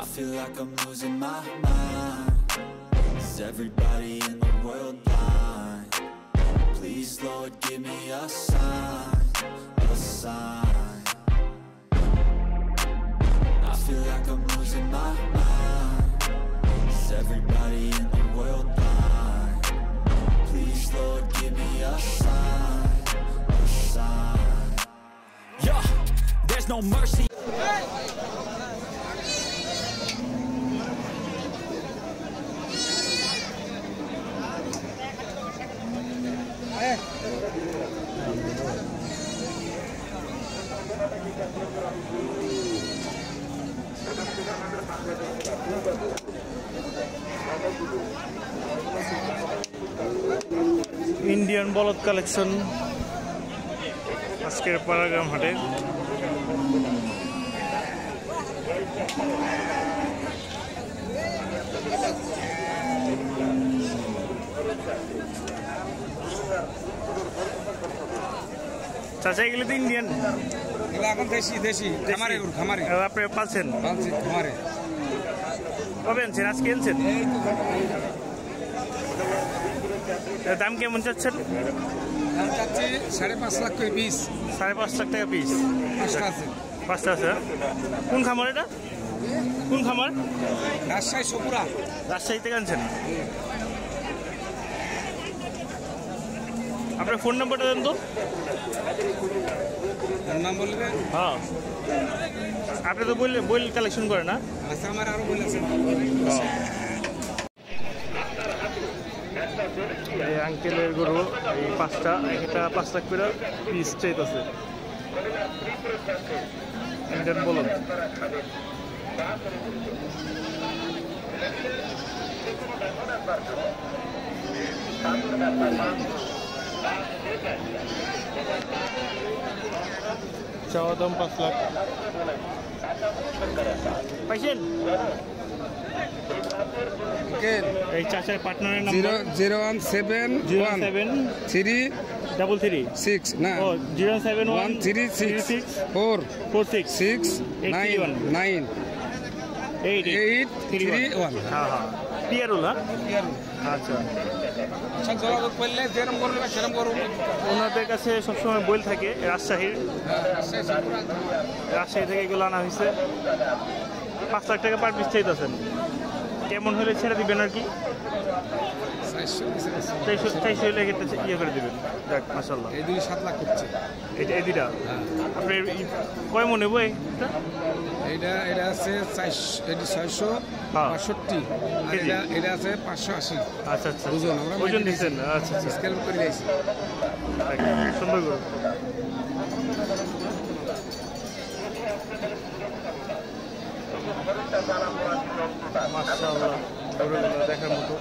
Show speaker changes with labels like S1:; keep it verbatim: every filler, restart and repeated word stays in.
S1: I feel like I'm losing my mind. Is everybody in the world blind? Please, Lord, give me a sign, a sign. I feel like I'm losing my mind. Is everybody in the world blind? Please, Lord, give me a sign, a sign. Yeah, there's no mercy.
S2: Indian Bolod collection আজকের Paragram হাটে চাচা এগুলো তো Indian
S3: এগুলো এখন দেশি দেশি খামারে গরু খামারে
S2: আপনি পাচ্ছেন
S3: পাচ্ছি খামারে
S2: কবে আনছেন আজকে আনছেন দাম কেমন চাচ্ছেন
S3: দাম চাচ্ছি সাড়ে পাঁচ লাখ করে পিস
S2: সাড়ে পাঁচ লাখ টাকা পিস
S3: পাঁচটা আছে
S2: পাঁচটা আছে কোন খামার এটা কোন খামার
S3: রাজশাহী সপুরা
S2: রাজশাহী থেকে আনছেন আপনার ফোন নাম্বারটা দেন তো
S3: নাম বলবে
S2: হ্যাঁ আপনি তো বললে বই কালেকশন করে না
S3: আচ্ছা আমার আরো বলেছেন
S2: এই আঙ্কেলের গরু এই পাঁচটা একটা পাঁচ লাখ করে পিস চাইতেছে ইন্ডিয়ান বলদ চাওয়া দাম পাঁচ লাখ পাইছেন এই চাচার পার্টনারের number
S3: zero one seven
S2: zero seven
S3: three
S2: double three
S3: six না
S2: ও zero seven one
S3: three six four
S2: four six
S3: six
S2: eight
S3: nine
S2: one
S3: nine
S2: eight
S3: eight three one
S2: হ্যাঁ হ্যাঁ পিয়ারুল আচ্ছা
S3: যোগাযোগ করলে যেরকম করবে সেরকম করবো
S2: ওনাদের কাছে সবসময় বই থাকে রাজশাহীর রাজশাহী থেকে এগুলো আনা হয়েছে পাঁচ লাখ টাকা পার পিস চাইতেছেন কেমন হলে ছেড়ে দিবেন আর কি চারশো চারশো হলে ইয়ে করে দেবেন দেখ মাসাল্লাহ
S3: এই দুই সাত লাখ করছে
S2: এটা এই দুইটা আপনার কয় মনে বই এটা
S3: এটা এটা আছে চারশো এটা ছয়শো বাষট্টি এটা এটা আছে পাঁচশো আশি
S2: আচ্ছা আচ্ছা
S3: ওজন আমরা
S2: ওজন দিচ্ছেন আচ্ছা আচ্ছা
S3: স্কেল করে দিয়েছি
S2: সুন্দর করে মাশাআল্লাহ গরুগুলো দেখার মতো